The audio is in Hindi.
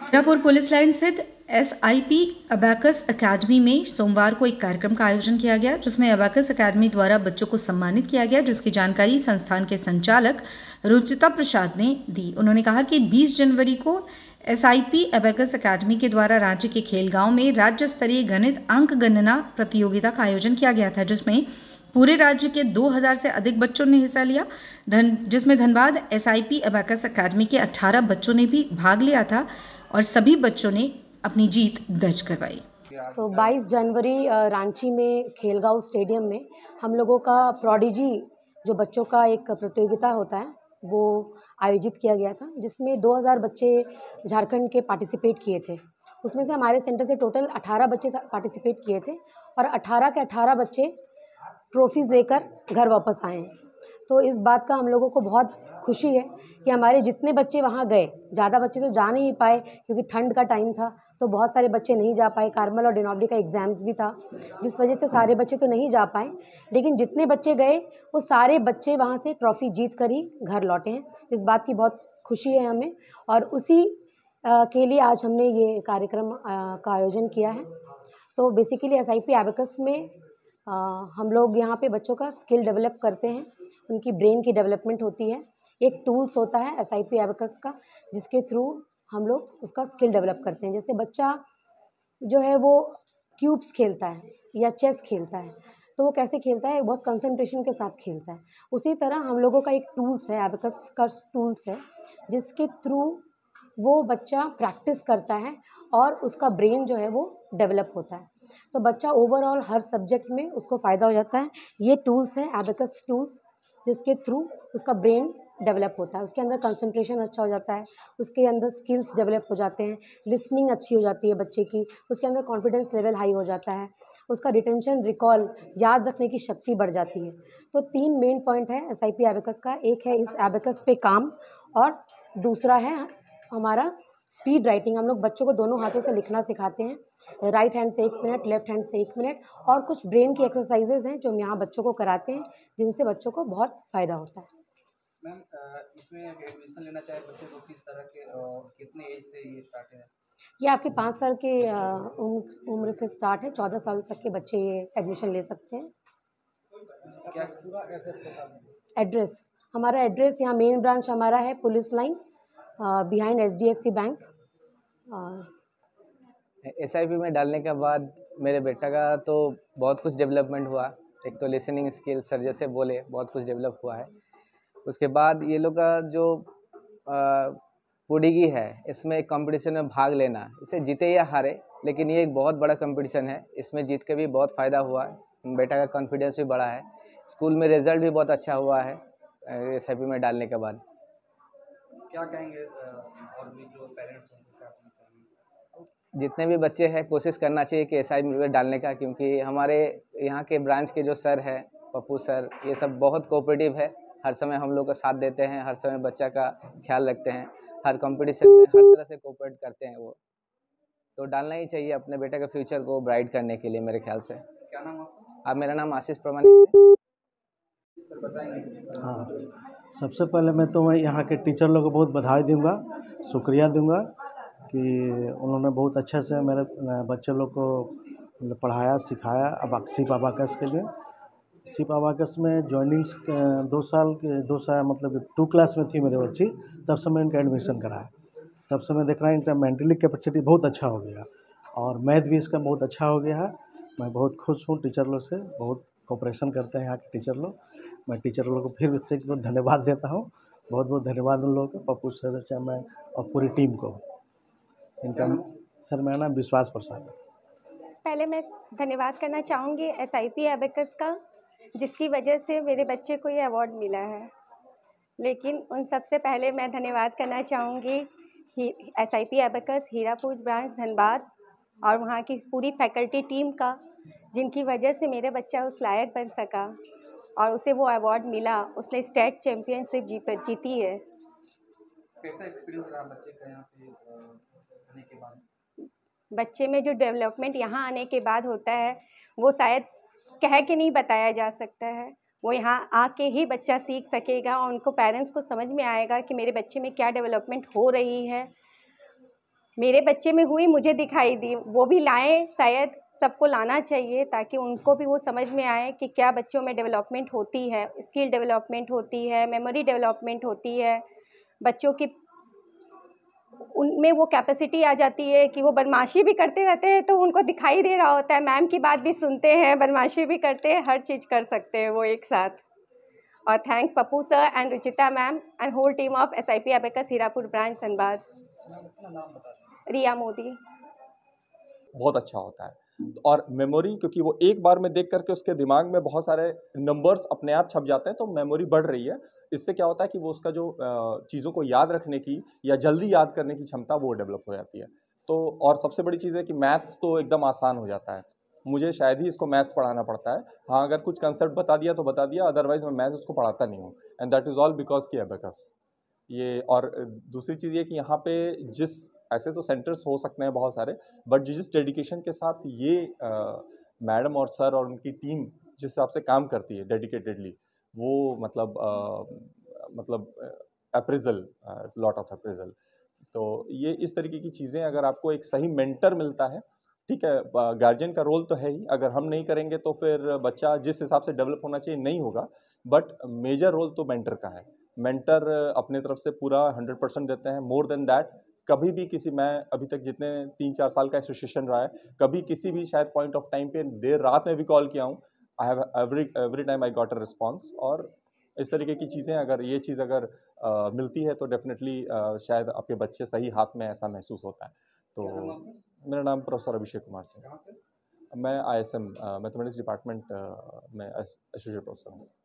मीरापुर पुलिस लाइन स्थित SIP अबैकस अकेडमी में सोमवार को एक कार्यक्रम का आयोजन किया गया, जिसमें अबैकस अकेडमी द्वारा बच्चों को सम्मानित किया गया, जिसकी जानकारी संस्थान के संचालक रुचिता प्रसाद ने दी। उन्होंने कहा कि 20 जनवरी को SIP अबैकस अकेडमी के द्वारा रांची के खेलगांव में राज्य स्तरीय गणित अंक गणना प्रतियोगिता का आयोजन किया गया था, जिसमें पूरे राज्य के 2000 से अधिक बच्चों ने हिस्सा लिया, जिसमें धनबाद SIP अबैकस अकेडमी के 18 बच्चों ने भी भाग लिया था और सभी बच्चों ने अपनी जीत दर्ज करवाई। तो 22 जनवरी रांची में खेलगांव स्टेडियम में हम लोगों का प्रोडिजी जो बच्चों का एक प्रतियोगिता होता है वो आयोजित किया गया था, जिसमें 2000 बच्चे झारखंड के पार्टिसिपेट किए थे। उसमें से हमारे सेंटर से टोटल 18 बच्चे पार्टिसिपेट किए थे और 18 के 18 बच्चे ट्रॉफीज़ लेकर घर वापस आए हैं। तो इस बात का हम लोगों को बहुत खुशी है कि हमारे जितने बच्चे वहाँ गए, ज़्यादा बच्चे तो जा नहीं पाए क्योंकि ठंड का टाइम था, तो बहुत सारे बच्चे नहीं जा पाए। कार्मल और डिनोब्ली का एग्ज़ाम्स भी था, जिस वजह से सारे बच्चे तो नहीं जा पाए, लेकिन जितने बच्चे गए वो सारे बच्चे वहाँ से ट्रॉफ़ी जीत कर ही घर लौटे हैं। इस बात की बहुत खुशी है हमें और उसी के लिए आज हमने ये कार्यक्रम का आयोजन किया है। तो बेसिकली SIP अबैकस में हम लोग यहाँ पे बच्चों का स्किल डेवलप करते हैं, उनकी ब्रेन की डेवलपमेंट होती है। एक टूल्स होता है SIP अबैकस का, जिसके थ्रू हम लोग उसका स्किल डेवलप करते हैं। जैसे बच्चा जो है वो क्यूब्स खेलता है या चेस खेलता है, तो वो कैसे खेलता है, बहुत कंसंट्रेशन के साथ खेलता है। उसी तरह हम लोगों का एक टूल्स है, अबैकस का टूल्स है, जिसके थ्रू वो बच्चा प्रैक्टिस करता है और उसका ब्रेन जो है वो डेवलप होता है। तो बच्चा ओवरऑल हर सब्जेक्ट में उसको फ़ायदा हो जाता है। ये टूल्स हैं अबैकस टूल्स, जिसके थ्रू उसका ब्रेन डेवलप होता है, उसके अंदर कंसंट्रेशन अच्छा हो जाता है, उसके अंदर स्किल्स डेवलप हो जाते हैं, लिसनिंग अच्छी हो जाती है बच्चे की, उसके अंदर कॉन्फिडेंस लेवल हाई हो जाता है, उसका रिटेंशन, रिकॉल, याद रखने की शक्ति बढ़ जाती है। तो 3 मेन पॉइंट है SIP अबैकस का। एक है इस अबैकस पे काम और दूसरा है हमारा स्पीड राइटिंग। हम लोग बच्चों को दोनों हाथों से लिखना सिखाते हैं, राइट हैंड से 1 मिनट, लेफ्ट हैंड से 1 मिनट, और कुछ ब्रेन की एक्सरसाइजेज हैं जो हम यहाँ बच्चों को कराते हैं, जिनसे बच्चों को बहुत फ़ायदा होता है। मैम, इसमें एडमिशन लेना चाहे बच्चे को किस तरह के कितने एज से ये स्टार्ट है? ये आपके 5 साल के उम्र से स्टार्ट है, 14 साल तक के बच्चे ये एडमिशन ले सकते हैं। क्या पूरा एड्रेस बता दें? एड्रेस, हमारा एड्रेस यहाँ मेन ब्रांच हमारा है police line behind HDFC bank. SIP में डालने के बाद मेरे बेटा का तो बहुत कुछ डेवलपमेंट हुआ। एक तो लिसनिंग स्किल सर जैसे बोले बहुत कुछ डेवलप हुआ है। उसके बाद ये लोग का जो पुडिगी है, इसमें कंपटीशन में भाग लेना, इसे जीते या हारे, लेकिन ये एक बहुत बड़ा कंपटीशन है, इसमें जीत के भी बहुत फ़ायदा हुआ है। बेटा का कॉन्फिडेंस भी बढ़ा है, स्कूल में रिजल्ट भी बहुत अच्छा हुआ है SIP में डालने के बाद। क्या कहेंगे और भी जो पेरेंट्स हैं क्या कहेंगे? जितने भी बच्चे हैं कोशिश करना चाहिए कि SIP में डालने का, क्योंकि हमारे यहाँ के ब्रांच के जो सर है पप्पू सर, ये सब बहुत कोऑपरेटिव है, हर समय हम लोग का साथ देते हैं, हर समय बच्चा का ख्याल रखते हैं, हर कंपटीशन में हर तरह से कोऑपरेट करते हैं वो। तो डालना ही चाहिए अपने बेटे के फ्यूचर को ब्राइट करने के लिए मेरे ख्याल से। क्या नाम आपका? अब मेरा नाम आशीष प्रमाणिक है। सर बताएंगे। हाँ, सबसे पहले मैं यहाँ के टीचर लोग को बहुत बधाई दूंगा, शुक्रिया दूंगा कि उन्होंने बहुत अच्छे से मेरे बच्चे लोग को पढ़ाया सिखाया। SIP अबैकस के लिए SIP अबैकस में जॉइनिंग्स 2 साल मतलब 2 क्लास में थी मेरी बच्ची, तब से मैं इनका एडमिशन कराया। तब से मैं देख रहा हूँ इनका मेंटली कैपेसिटी बहुत अच्छा हो गया और मैथ भी इसका बहुत अच्छा हो गया है। मैं बहुत खुश हूँ टीचर लोग से, बहुत कोऑपरेशन करते हैं यहाँ के टीचर लोग। मैं टीचर लोगों को फिर से धन्यवाद देता हूँ, बहुत बहुत धन्यवाद उन लोगों को, पप्पू सर से मैं और पूरी टीम को। इनका सर मेरा नाम विश्वास प्रसाद है। पहले मैं धन्यवाद करना चाहूँगी SIP अबैकस का, जिसकी वजह से मेरे बच्चे को ये अवार्ड मिला है। लेकिन उन सबसे पहले मैं धन्यवाद करना चाहूँगी SIP abacus Hirapur branch Dhanbad और वहाँ की पूरी फैकल्टी टीम का, जिनकी वजह से मेरा बच्चा उस लायक बन सका और उसे वो अवार्ड मिला। उसने स्टेट चैम्पियनशिप जीती है। कैसा एक्सपीरियंस रहा बच्चे का यहाँ पे आने के बाद? बच्चे में जो डेवलपमेंट यहाँ आने के बाद होता है वो शायद कह के नहीं बताया जा सकता है। वो यहाँ आके ही बच्चा सीख सकेगा और उनको पेरेंट्स को समझ में आएगा कि मेरे बच्चे में क्या डेवलपमेंट हो रही है। मेरे बच्चे में हुई, मुझे दिखाई दी, वो भी लाएँ, शायद सबको लाना चाहिए ताकि उनको भी वो समझ में आए कि क्या बच्चों में डेवलपमेंट होती है, स्किल डेवलपमेंट होती है, मेमोरी डेवलपमेंट होती है, बच्चों की उनमें वो कैपेसिटी आ जाती है कि वो बदमाशी भी करते रहते हैं तो उनको दिखाई दे रहा होता है, मैम की बात भी सुनते हैं, बदमाशी भी करते हैं, हर चीज़ कर सकते हैं वो एक साथ। और thanks Pappu sir and Ruchita ma'am and whole team of SIP abacus Hirapur branch Dhanbad. Riya Modi. बहुत अच्छा होता है। और मेमोरी, क्योंकि वो एक बार में देख करके उसके दिमाग में बहुत सारे नंबर्स अपने आप छप जाते हैं, तो मेमोरी बढ़ रही है। इससे क्या होता है कि वो उसका जो चीज़ों को याद रखने की या जल्दी याद करने की क्षमता वो डेवलप हो जाती है। तो और सबसे बड़ी चीज़ है कि मैथ्स तो एकदम आसान हो जाता है। मुझे शायद ही इसको मैथ्स पढ़ाना पड़ता है। हाँ, अगर कुछ कंसेप्ट बता दिया तो बता दिया, अदरवाइज मैं मैथ्स उसको पढ़ाता नहीं हूँ। And that is all because की अबेकस। ये और दूसरी चीज़ ये कि यहाँ पे जिस ऐसे तो सेंटर्स हो सकते हैं बहुत सारे, बट जिस डेडिकेशन के साथ ये मैडम और सर और उनकी टीम जिस हिसाब से काम करती है डेडिकेटेडली, वो मतलब अप्रेजल, लॉट ऑफ अप्रेजल। तो ये इस तरीके की चीज़ें, अगर आपको एक सही मेंटर मिलता है, ठीक है, गार्जियन का रोल तो है ही, अगर हम नहीं करेंगे तो फिर बच्चा जिस हिसाब से डेवलप होना चाहिए नहीं होगा, बट मेजर रोल तो मेंटर का है। मेंटर अपने तरफ से पूरा 100% देते हैं। मोर देन दैट, कभी भी किसी, मैं अभी तक जितने 3-4 साल का एसोसिएशन रहा है, कभी किसी भी शायद पॉइंट ऑफ टाइम पे देर रात में भी कॉल किया हूँ, I have every time I got a response. और इस तरीके की चीज़ें, अगर ये चीज़ अगर मिलती है तो डेफिनेटली शायद आपके बच्चे सही हाथ में, ऐसा महसूस होता है। तो मेरा नाम प्रोफेसर अभिषेक कुमार सिंह। मैं ISM मैथमेटिक्स डिपार्टमेंट में एसोसिएट प्रोफेसर हूँ।